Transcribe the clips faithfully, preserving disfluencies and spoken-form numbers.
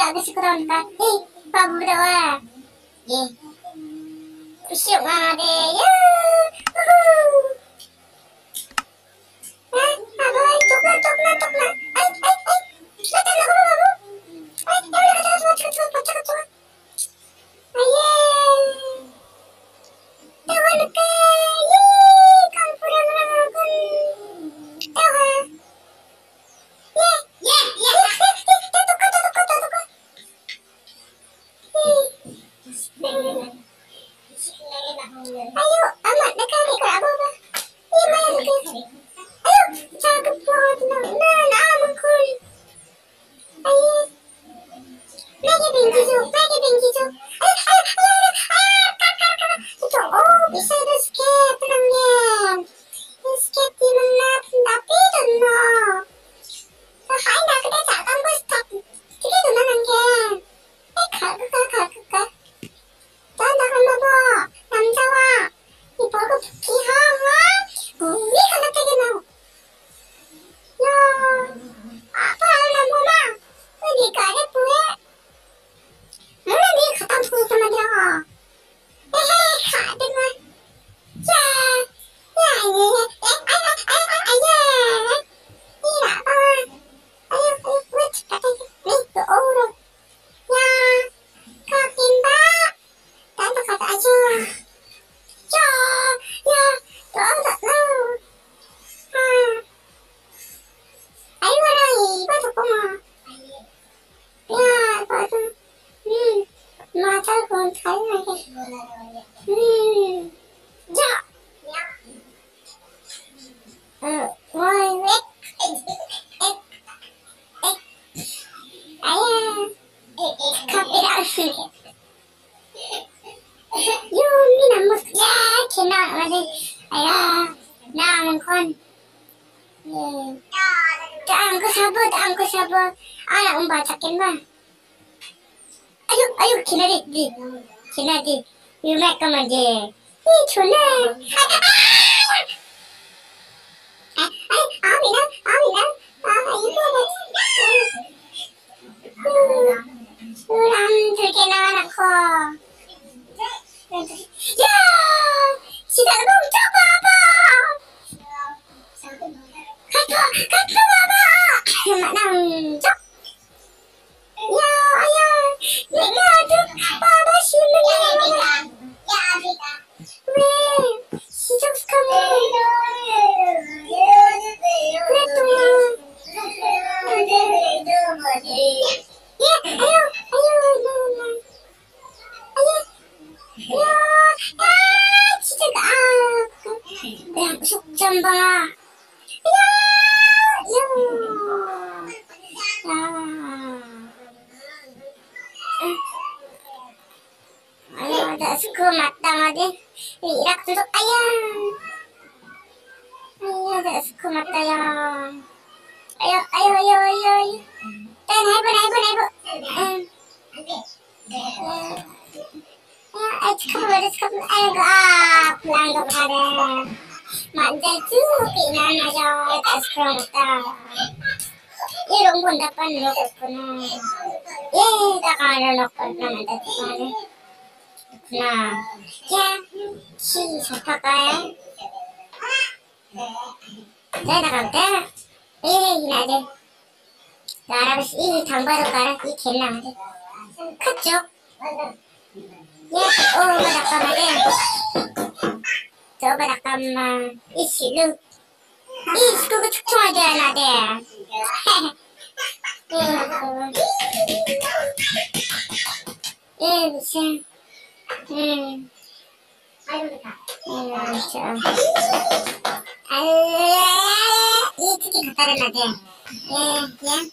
agak sekurang-kurangnya. Hei, babu dawa. Ye. Usyuk mama deh. Ya. Hah, apa? Coklat, coklat, coklat. Ay, ay, ay. Kata nak apa babu? Ay, ya udah kata coklat, coklat, coklat, coklat. Ayah. Tahu nak? Ye, kau kurang aku. Tahu? Ye, ye, ye. Tutup, tutup, tutup, tutup. Ayo, amat dekat ni kau apa? Ye, main dekat. Ayo, cakap buat nak, nak, nak mungkin. Ayo, pergi pergi tu, pergi pergi tu. Ayo, ayo, ayo, ayo, kakak, kakak. Itu, oh, bisa ada skate tenangnya. Skate di mana? Tapi tu no. Hai nak kita cakap bos tak. Kita tu nanangnya. Eh, kakak, kakak, kakak. Jangan nak apa? 남자와 이 버거 기하와 우리 하나 되게 나오. 야, 아빠 알라 뭐마? 우리 가게 뭐해? 몰라 니 갖다 주고 있단 말이야. 에헤이 가든가. 야, 야, 예, 예, 아야, 아야, 아야. 이 나봐. 아유, 아유, 왜 집다 되게? 네, 그 어우러. 야, 가긴다. 나도 가자 아주. 야, 야, 너무 너. 아, 아이고라 이거 조금만. 야, 맞아. 음, 맞아, 그건 잘하게. 음, 야, 어, 뭐, 왜? 아야, 커피랑 술이. Yun, ginamos. Yeah, kinamali. Ayan, naman kon. Yeah. Daan ko sabo, daan ko sabo. Anak mong batakin ba? Ayok, ayok, kinadi, di. Kinadi. You like ka man, di. Eh, chula. Ay, ay, ay, amin na, amin na. Ah, ayun na, ayun. Ulam, 들게 나간 ako. 야! 지가 멈춰봐봐! 가서, 가서 봐봐! 남자! 야, 야, 내가 아주 봐봐, 신문이야. 왜? 시적스카모. 그랬더니. 예, 아유, 아유, 나, 나. 아유. 야, 아, 진짜, 아, 야, 속좀 봐. 야, 야, 야. 아유, 나 스크 맞다, 마디. 이락 두둑, 아야. 아유, 나 스크 맞다, 야. 아유, 아유, 아유, 아유, 아유. 난 해보, 해보, 해보. 응. 응. 아, 잠깐만, 잠깐만. 아이고, 아, 불안가 봐라. 만날 두기나 나죠. 다시 그러니까. 이런 건 다 빠져놓겠구나. 얘다가 알아놓겠구나, 만날 두기나. 그렇구나. 야, 키 잡아가야. 내다가 돼. 에이, 나를. 나라면서 이 당바도 가라. 이 갤나한테. 컸죠? 예, 오, 잠깐만요. 저 잠깐만. 이 실루. 이 스쿠브 축청하지 않아, 돼. 예, 무슨. 음. 음, 저. 아, 이 특히 갖다 놔야 돼. 예, 예.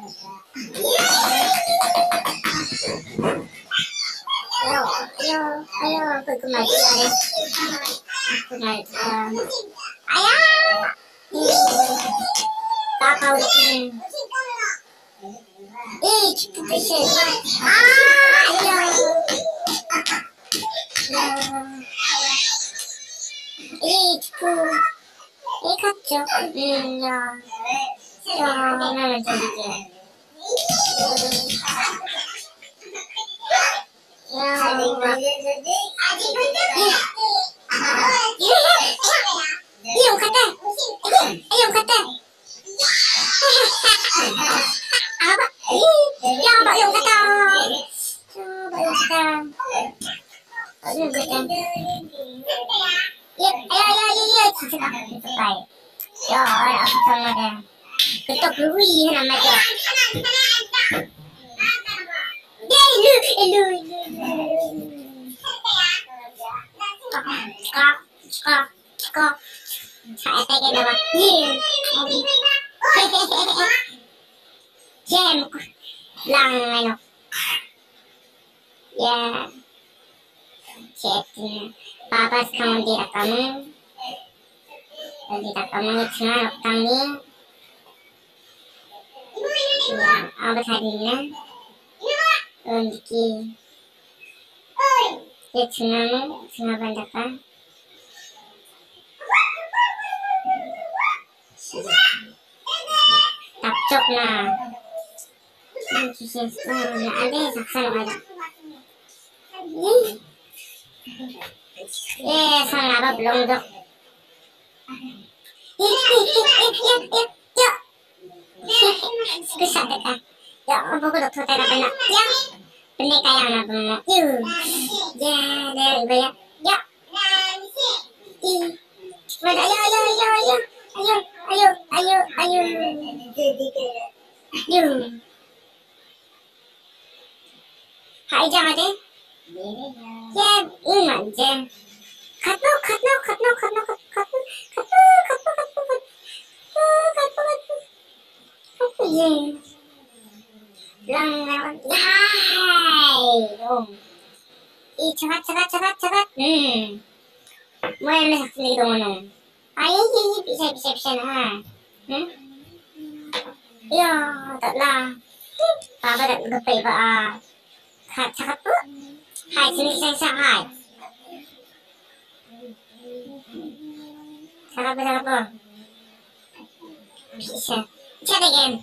아유, 아유, 아유, 그, 그 말, 그래. 그 말, 아. 아야! 나가, 우리. 이, 기쁘듯이. 아, 아유. 이, 기쁘. 이, 갔죠. 음, 야. 야, 나는 저기. Ya Allah. Ayun kata. Ayun kata. Apa? Ya apa yung kata? Apa yung kata? Ayun kata. Ya, ya, ya, ya, ya. Suka, suka. Ya, aku sama dia. Kita beri nama dia. Ya, lu, lu, lu. Skak, skak, skak. Saya pengen nama. Jam lang ano. Ya. Chat. Papas kamu tidak kamu. Tidak kamu cuma kami. Ya, apa tadinya? Untuk ya cuma cuma bandakan. Tapcok na. Na ada saksan ada. Eh, sang apa belum dok? Yuk, yuk, yuk, yuk, yuk, yuk, yuk. Susah deh. Ya, buku dokter tera kena. Ya, bener kayak anak mau. Yuk, ya, dari ibu ya. Ya, ih, mana? Ayo, ayo, ayo, ayo, ayo, ayo, ayo, ayo. Yuk. Hai jangan deh. Ya, ini aja. Katno, katno, katno, katno, katno, katno, katno, katno, katno, katno, katno, katno, ya. Lang, hai, om. Ih, cepat, cepat, cepat, cepat. Hmm. Mulai masak sendiri dong, om. Ayo, iya, bisa, bisa, bisa, nah. Hmm. Ya, tak lah. Papa tak gepay ba ah. Cepat po. Hai, sini saya sang hai. Sarap ba, sarap po. Bisa. Chat again.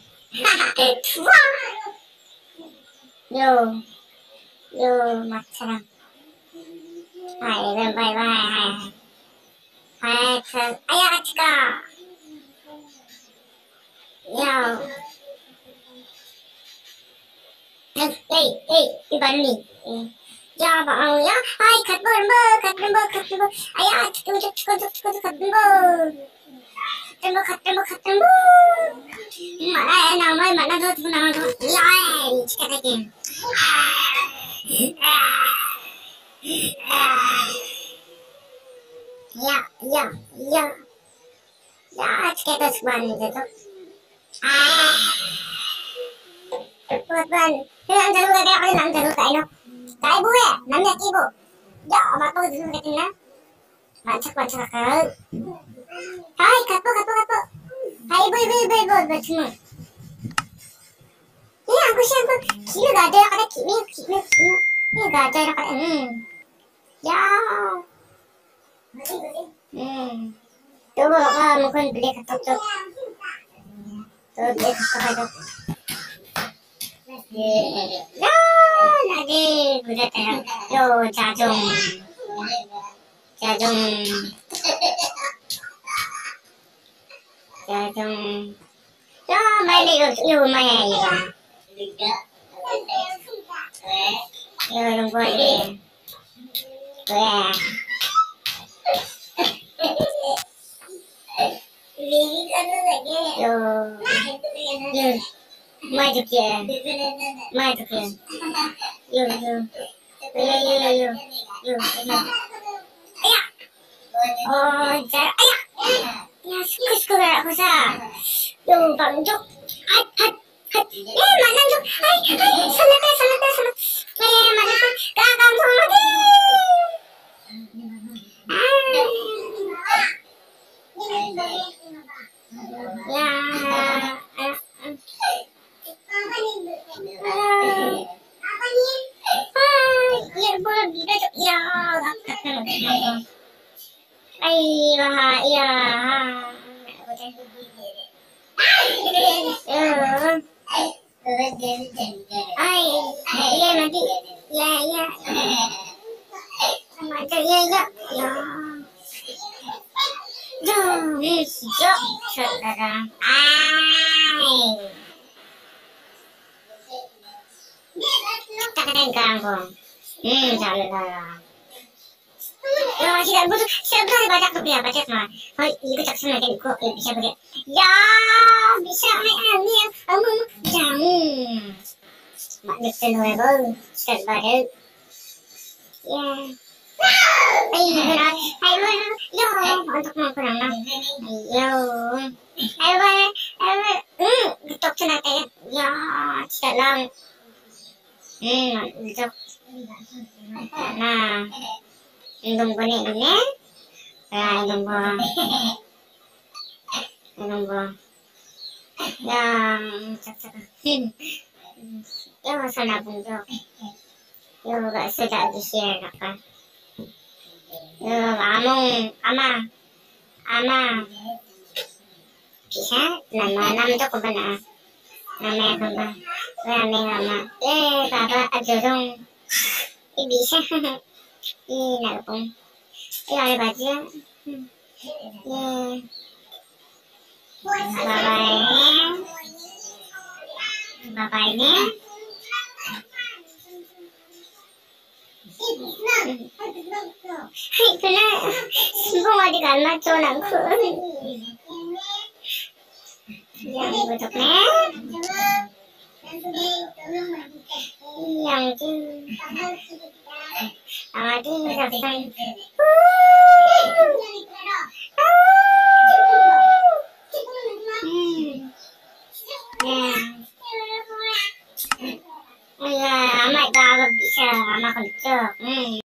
Yo. Yo, mat sarap. Hai, bye bye bye. Hai. Hai, sir. Ayak ka. Yo. Hey, hey, hey, iban ni. Ya, bang, ya. Hai, kat berba, kat berba, kat berba. Ayak, cukup, cukup, cukup, cukup, kat berba. Tembak, kat tembak, kat tembak. Mana nama, mana tu, nama tu. Ya, cakap lagi. Ya, ya, ya. Ya, cakap tu sebenarnya tu. Ah. Buat ban. Kailangan dalawa kaya kailangan dalawa tayo. Tayo bu eh. Namnya ibu. Ya, amat po dulu katin na. Bancak bancak ka. Hai, kapo kapo kapo. Hai, ibu ibu ibu ibu baca mo. Iya, aku sih aku. Kilo gak ada kada kimi kimi kimi. Ini gak ada kada. Hmm. Ya. Hmm. Coba ka mungkin beli katok tok. Tuh beli katok katok. Ya, lagi udah terang. Yo, jajong, jajong, jajong. Ya, main yo, yo main ya. Yo, nunggu ni. Wah. Yo, yo. Mai tu kia, mai tu kia. Yo yo, yo yo yo yo, yo yo. Ayah, oh jar, ayah, ya suka suka aku sa. Yo bang jok, hat hat hat. Eh mana jok, ay ay, salat eh salat eh salat. Eh mana tu, kakak sama dia. Ya. Ay, wah, iya. Ay, iya nanti, ya, ya. Kan kangkung. Hmm, 잘라. 야, 진짜 무슨 시험판에 맞아 그냥 맞아 마. 어, 이거 작성할 때 이거 미샤 보게. 야, 미샤 아니야. 어머, 장. Mặc tình hồi vâng, cần vào được. Yeah. Ay, gano'n. Ay, wala. Yo, antok mo ko lang. Yo. Ay, wala. Ay, wala. Hmm, gutok sa natin. Yo, siya lang. Hmm, gutok. Na. Indong ko na ini. Kaya, indong ko. Indong ko. Yang, cak-cak. Hmm. Yung sa nabundok. Yung sudah di-share na ka. Yung among ama. Ama. Bisa? Nama, nama ko ba na? Nama ko ba? Nama ama. Eh, baba, adurong. Ibisa. Inalpong. Yung ano ba dyan? Eh. Bye-bye. Bye-bye niya. Ito na. Sibong adik amat so nang ko. Yang butok na. Yang din. Ang ating saksan. Yeah. Ay, amat ka bisa, amat ko dito. Hmm.